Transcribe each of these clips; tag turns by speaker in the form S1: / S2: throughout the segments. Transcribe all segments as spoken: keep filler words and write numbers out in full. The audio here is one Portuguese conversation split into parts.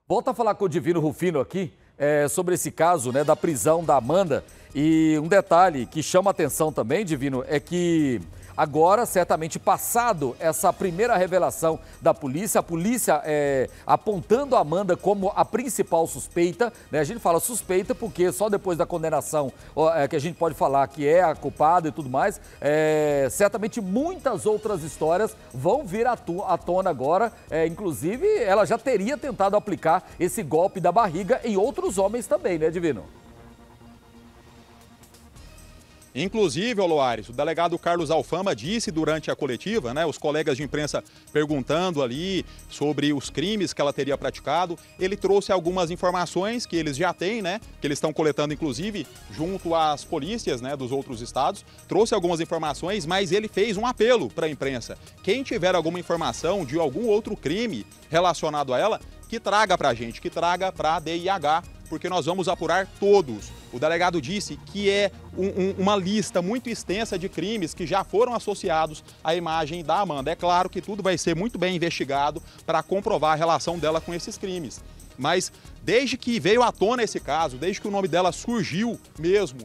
S1: Volta a falar com o Divino Rufino aqui é, sobre esse caso, né, da prisão da Amanda. E um detalhe que chama a atenção também, Divino, é que agora, certamente passado essa primeira revelação da polícia, a polícia é, apontando a Amanda como a principal suspeita, né? A gente fala suspeita porque só depois da condenação é, que a gente pode falar que é a culpada e tudo mais, é, certamente muitas outras histórias vão vir à, à tona agora, é, inclusive ela já teria tentado aplicar esse golpe da barriga em outros homens também, né, Divino?
S2: Inclusive, Loares, o delegado Carlos Alfama disse durante a coletiva, né, os colegas de imprensa perguntando ali sobre os crimes que ela teria praticado, ele trouxe algumas informações que eles já têm, né, que eles estão coletando inclusive junto às polícias, né, dos outros estados, trouxe algumas informações, mas ele fez um apelo para a imprensa. Quem tiver alguma informação de algum outro crime relacionado a ela, que traga para a gente, que traga para a D I H, porque nós vamos apurar todos. O delegado disse que é um, um, uma lista muito extensa de crimes que já foram associados à imagem da Amanda. É claro que tudo vai ser muito bem investigado para comprovar a relação dela com esses crimes. Mas desde que veio à tona esse caso, desde que o nome dela surgiu mesmo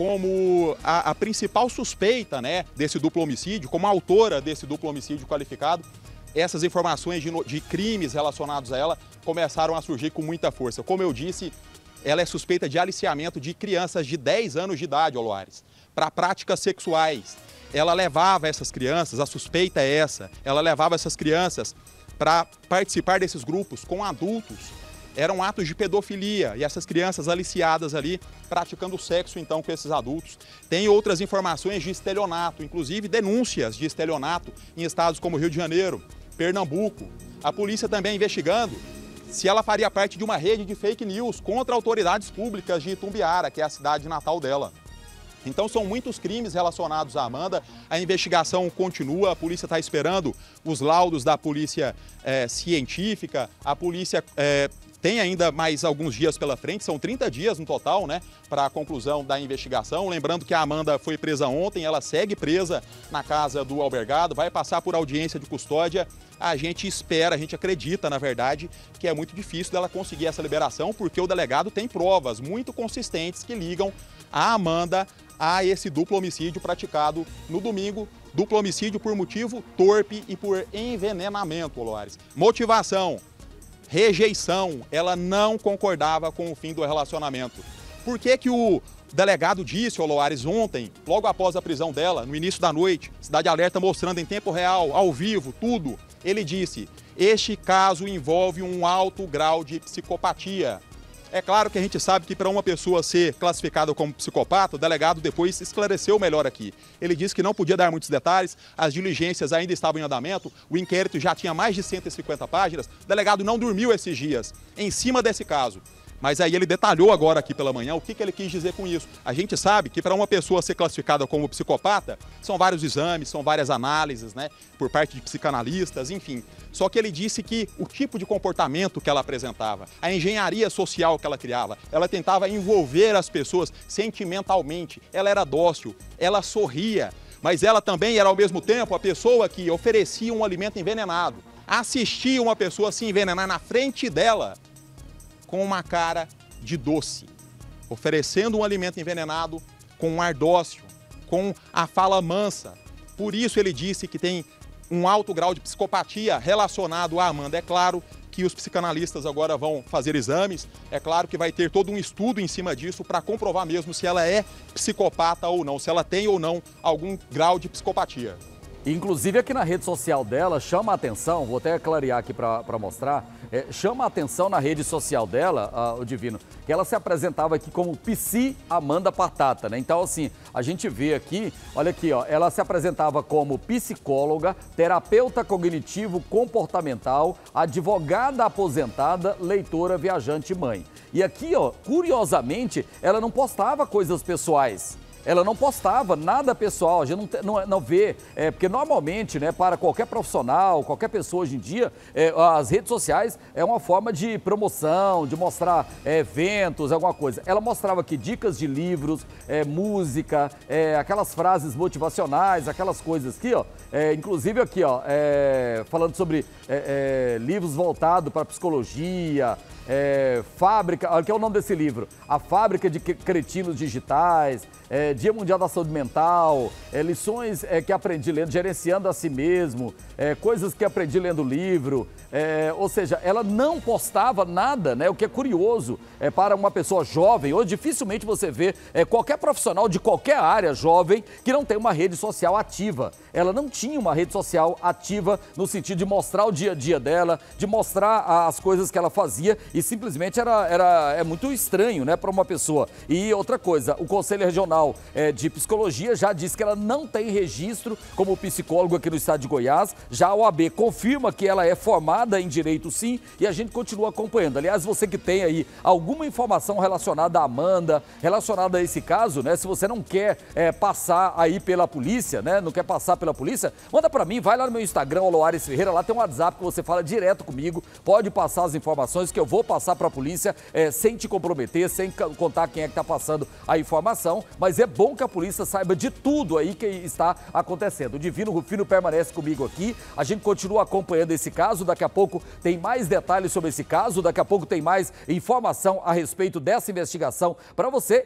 S2: como a, a principal suspeita, né, desse duplo homicídio, como autora desse duplo homicídio qualificado, essas informações de, de crimes relacionados a ela começaram a surgir com muita força. Como eu disse, ela é suspeita de aliciamento de crianças de dez anos de idade, Loares, para práticas sexuais. Ela levava essas crianças, a suspeita é essa, ela levava essas crianças para participar desses grupos com adultos. Eram atos de pedofilia e essas crianças aliciadas ali praticando sexo então com esses adultos. Tem outras informações de estelionato, inclusive denúncias de estelionato em estados como Rio de Janeiro, Pernambuco. A polícia também investigando se ela faria parte de uma rede de fake news contra autoridades públicas de Itumbiara, que é a cidade natal dela. Então são muitos crimes relacionados à Amanda, a investigação continua, a polícia está esperando os laudos da polícia é, científica, a polícia é, tem ainda mais alguns dias pela frente, são trinta dias no total, né, para a conclusão da investigação. Lembrando que a Amanda foi presa ontem, ela segue presa na casa do albergado, vai passar por audiência de custódia. A gente espera, a gente acredita, na verdade, que é muito difícil dela conseguir essa liberação, porque o delegado tem provas muito consistentes que ligam a Amanda a esse duplo homicídio praticado no domingo, duplo homicídio por motivo torpe e por envenenamento, Loares. Motivação, rejeição, ela não concordava com o fim do relacionamento. Por que que o delegado disse, Loares, ontem, logo após a prisão dela, no início da noite, Cidade Alerta mostrando em tempo real, ao vivo, tudo, ele disse: este caso envolve um alto grau de psicopatia. É claro que a gente sabe que para uma pessoa ser classificada como psicopata, o delegado depois esclareceu melhor aqui. Ele disse que não podia dar muitos detalhes, as diligências ainda estavam em andamento, o inquérito já tinha mais de cento e cinquenta páginas, o delegado não dormiu esses dias em cima desse caso. Mas aí ele detalhou agora aqui pela manhã o que, que ele quis dizer com isso. A gente sabe que para uma pessoa ser classificada como psicopata, são vários exames, são várias análises, né, por parte de psicanalistas, enfim. Só que ele disse que o tipo de comportamento que ela apresentava, a engenharia social que ela criava, ela tentava envolver as pessoas sentimentalmente, ela era dócil, ela sorria, mas ela também era ao mesmo tempo a pessoa que oferecia um alimento envenenado, assistia uma pessoa se envenenar na frente dela, com uma cara de doce, oferecendo um alimento envenenado com um ar dócil, com a fala mansa. Por isso ele disse que tem um alto grau de psicopatia relacionado à Amanda. É claro que os psicanalistas agora vão fazer exames, é claro que vai ter todo um estudo em cima disso para comprovar mesmo se ela é psicopata ou não, se ela tem ou não algum grau de psicopatia.
S1: Inclusive aqui na rede social dela, chama a atenção, vou até clarear aqui para mostrar, é, chama a atenção na rede social dela, ah, o Divino, que ela se apresentava aqui como Psi Amanda Patata, né? Então assim, a gente vê aqui, olha aqui, ó, ela se apresentava como psicóloga, terapeuta cognitivo comportamental, advogada aposentada, leitora, viajante e mãe. E aqui, ó, curiosamente, ela não postava coisas pessoais. ela não postava nada pessoal, a gente não, não, não vê, é, porque normalmente, né, para qualquer profissional, qualquer pessoa hoje em dia, é, as redes sociais é uma forma de promoção, de mostrar é, eventos, alguma coisa. Ela mostrava aqui dicas de livros, é, música, é, aquelas frases motivacionais, aquelas coisas aqui, ó, é, inclusive aqui, ó, é, falando sobre é, é, livros voltados para psicologia, é, fábrica, olha que é o nome desse livro, A Fábrica de Cretinos Digitais, é, Dia Mundial da Saúde Mental, é, lições é, que aprendi lendo, gerenciando a si mesmo, é, coisas que aprendi lendo livro, é, ou seja, ela não postava nada, né, o que é curioso é, para uma pessoa jovem. Hoje dificilmente você vê é, qualquer profissional de qualquer área jovem que não tem uma rede social ativa. Ela não tinha uma rede social ativa no sentido de mostrar o dia a dia dela, de mostrar as coisas que ela fazia, e simplesmente era, era, é muito estranho, né, para uma pessoa. E outra coisa, o Conselho Regional é, de Psicologia já disse que ela não tem registro como psicólogo aqui no estado de Goiás. Já a O A B confirma que ela é formada em Direito, sim, e a gente continua acompanhando. Aliás, você que tem aí alguma informação relacionada à Amanda, relacionada a esse caso, né, se você não quer é, passar aí pela polícia, né, não quer passar pela polícia, manda para mim, vai lá no meu Instagram, Loares Ferreira, lá tem um WhatsApp que você fala direto comigo, pode passar as informações que eu vou passar para a polícia é, sem te comprometer, sem contar quem é que está passando a informação, mas é bom que a polícia saiba de tudo aí que está acontecendo. O Divino Rufino permanece comigo aqui, a gente continua acompanhando esse caso, daqui a pouco tem mais detalhes sobre esse caso, daqui a pouco tem mais informação a respeito dessa investigação para você.